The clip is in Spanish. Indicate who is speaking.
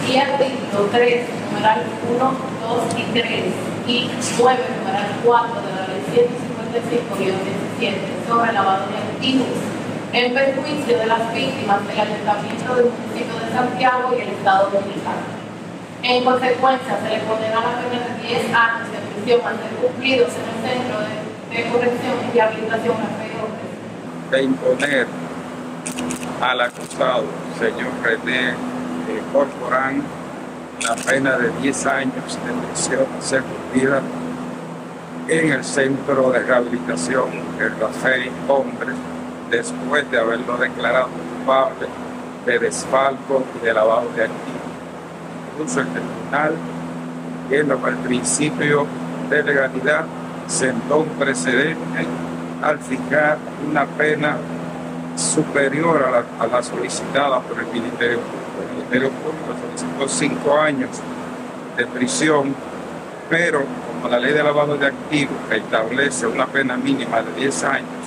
Speaker 1: y artículo 3, numeral 1, 2 y 3 y 9, numeral 4 de la ley 155-17 sobre lavado de activos en perjuicio de las víctimas del Ayuntamiento del municipio de Santiago y el Estado Dominicano. En consecuencia, se le condena la pena de 10 años de prisión al ser cumplidos en el Centro de Corrección y Rehabilitación
Speaker 2: de imponer al acusado, señor René Corporán, la pena de 10 años de prisión a ser cumplida en el Centro de Rehabilitación El Café Hombre, después de haberlo declarado culpable de desfalco y de lavado de activos. Incluso el tribunal, yendo por el principio de legalidad, sentó un precedente al fijar una pena superior a la solicitada por el Ministerio Público. El Ministerio Público solicitó 5 años de prisión, pero como la ley de lavado de activos establece una pena mínima de 10 años,